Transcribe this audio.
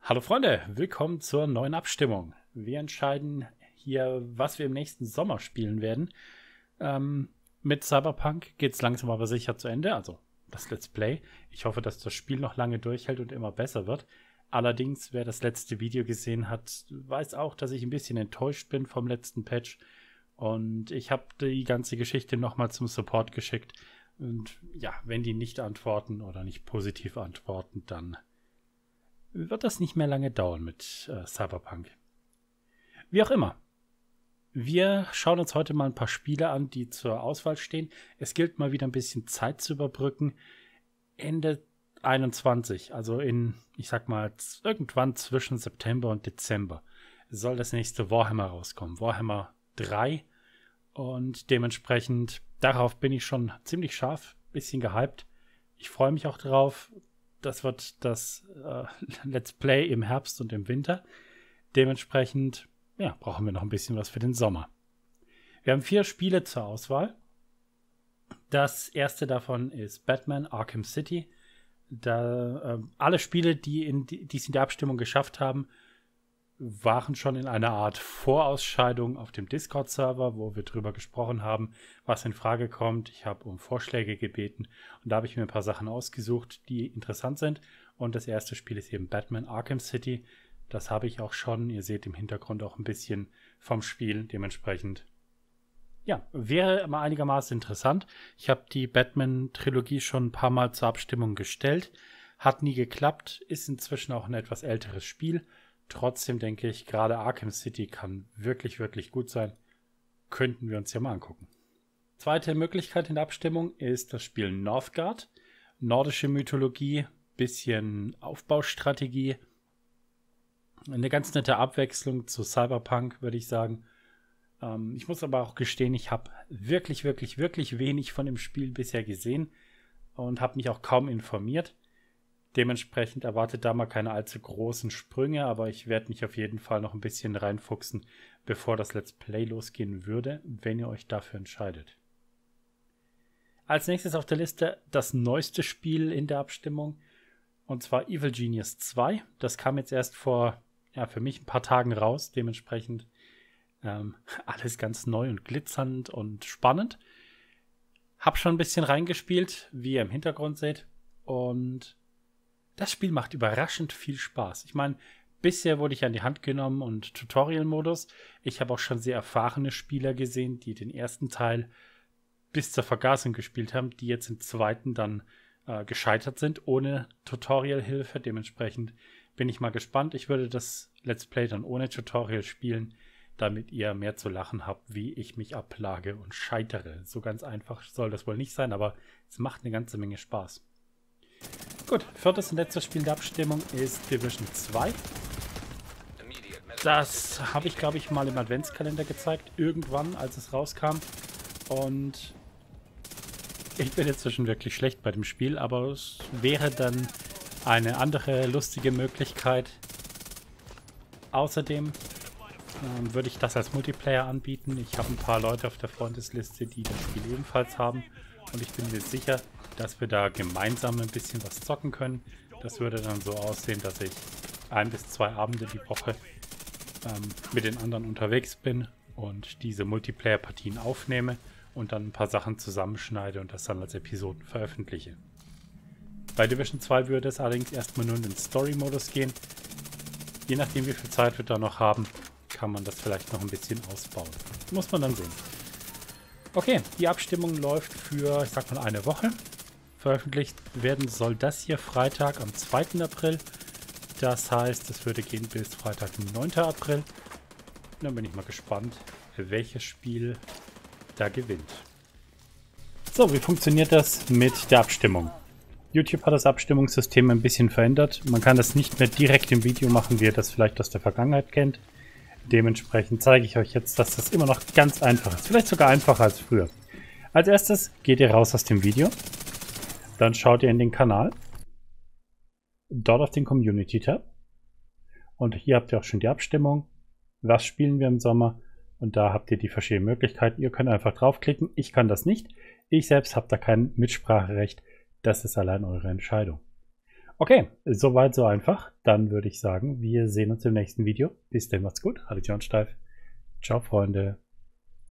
Hallo Freunde, willkommen zur neuen Abstimmung. Wir entscheiden hier, was wir im nächsten Sommer spielen werden. Mit Cyberpunk geht es langsam aber sicher zu Ende, also das Let's Play. Ich hoffe, dass das Spiel noch lange durchhält und immer besser wird. Allerdings, wer das letzte Video gesehen hat, weiß auch, dass ich ein bisschen enttäuscht bin vom letzten Patch. Und ich habe die ganze Geschichte nochmal zum Support geschickt. Und ja, wenn die nicht antworten oder nicht positiv antworten, dann wird das nicht mehr lange dauern mit Cyberpunk. Wie auch immer. Wir schauen uns heute mal ein paar Spiele an, die zur Auswahl stehen. Es gilt mal wieder ein bisschen Zeit zu überbrücken. Ende 21, also ich sag mal, irgendwann zwischen September und Dezember soll das nächste Warhammer rauskommen. Warhammer 3. Und dementsprechend, darauf bin ich schon ziemlich scharf, bisschen gehypt. Ich freue mich auch drauf. Das wird das Let's Play im Herbst und im Winter. Dementsprechend, ja, brauchen wir noch ein bisschen was für den Sommer. Wir haben 4 Spiele zur Auswahl. Das erste davon ist Batman Arkham City. Alle Spiele, die es in der Abstimmung geschafft haben, waren schon in einer Art Vorausscheidung auf dem Discord-Server, wo wir drüber gesprochen haben, was in Frage kommt. Ich habe um Vorschläge gebeten und da habe ich mir ein paar Sachen ausgesucht, die interessant sind. Und das erste Spiel ist eben Batman Arkham City. Das habe ich auch schon. Ihr seht im Hintergrund auch ein bisschen vom Spiel. Dementsprechend, ja, wäre mal einigermaßen interessant. Ich habe die Batman-Trilogie schon ein paar Mal zur Abstimmung gestellt. Hat nie geklappt. Ist inzwischen auch ein etwas älteres Spiel. Trotzdem denke ich, gerade Arkham City kann wirklich, wirklich gut sein. Könnten wir uns ja mal angucken. Zweite Möglichkeit in der Abstimmung ist das Spiel Northgard. Nordische Mythologie, bisschen Aufbaustrategie. Eine ganz nette Abwechslung zu Cyberpunk, würde ich sagen. Ich muss aber auch gestehen, ich habe wirklich, wirklich, wirklich wenig von dem Spiel bisher gesehen und habe mich auch kaum informiert. Dementsprechend erwartet da mal keine allzu großen Sprünge, aber ich werde mich auf jeden Fall noch ein bisschen reinfuchsen, bevor das Let's Play losgehen würde, wenn ihr euch dafür entscheidet. Als nächstes auf der Liste das neueste Spiel in der Abstimmung, und zwar Evil Genius 2. Das kam jetzt erst vor, für mich ein paar Tagen raus, dementsprechend alles ganz neu und glitzernd und spannend. Hab schon ein bisschen reingespielt, wie ihr im Hintergrund seht, und das Spiel macht überraschend viel Spaß. Ich meine, bisher wurde ich an die Hand genommen und Tutorial-Modus. Ich habe auch schon sehr erfahrene Spieler gesehen, die den ersten Teil bis zur Vergasung gespielt haben, die jetzt im zweiten dann gescheitert sind, ohne Tutorial-Hilfe. Dementsprechend bin ich mal gespannt. Ich würde das Let's Play dann ohne Tutorial spielen, damit ihr mehr zu lachen habt, wie ich mich ablage und scheitere. So ganz einfach soll das wohl nicht sein, aber es macht eine ganze Menge Spaß. Gut, viertes und letztes Spiel der Abstimmung ist Division 2. Das habe ich, glaube ich, mal im Adventskalender gezeigt, irgendwann, als es rauskam. Und ich bin jetzt schon wirklich schlecht bei dem Spiel, aber es wäre dann eine andere lustige Möglichkeit. Außerdem würde ich das als Multiplayer anbieten. Ich habe ein paar Leute auf der Freundesliste, die das Spiel ebenfalls haben. Und ich bin mir sicher, dass wir da gemeinsam ein bisschen was zocken können. Das würde dann so aussehen, dass ich 1 bis 2 Abende die Woche mit den anderen unterwegs bin und diese Multiplayer-Partien aufnehme und dann ein paar Sachen zusammenschneide und das dann als Episoden veröffentliche. Bei Division 2 würde es allerdings erstmal nur in den Story-Modus gehen. Je nachdem, wie viel Zeit wir da noch haben, kann man das vielleicht noch ein bisschen ausbauen. Muss man dann sehen. Okay, die Abstimmung läuft für, ich sag mal, eine Woche. Veröffentlicht werden soll das hier Freitag am 2. April. Das heißt, es würde gehen bis Freitag, 9. April. Und dann bin ich mal gespannt, welches Spiel da gewinnt. So, wie funktioniert das mit der Abstimmung? YouTube hat das Abstimmungssystem ein bisschen verändert. Man kann das nicht mehr direkt im Video machen, wie ihr das vielleicht aus der Vergangenheit kennt. Dementsprechend zeige ich euch jetzt, dass das immer noch ganz einfach ist. Vielleicht sogar einfacher als früher. Als erstes geht ihr raus aus dem Video. Dann schaut ihr in den Kanal. Dort auf den Community-Tab. Und hier habt ihr auch schon die Abstimmung. Was spielen wir im Sommer? Und da habt ihr die verschiedenen Möglichkeiten. Ihr könnt einfach draufklicken. Ich kann das nicht. Ich selbst habe da kein Mitspracherecht. Das ist allein eure Entscheidung. Okay, soweit so einfach. Dann würde ich sagen, wir sehen uns im nächsten Video. Bis dann, macht's gut. Addition steif. Ciao, Freunde.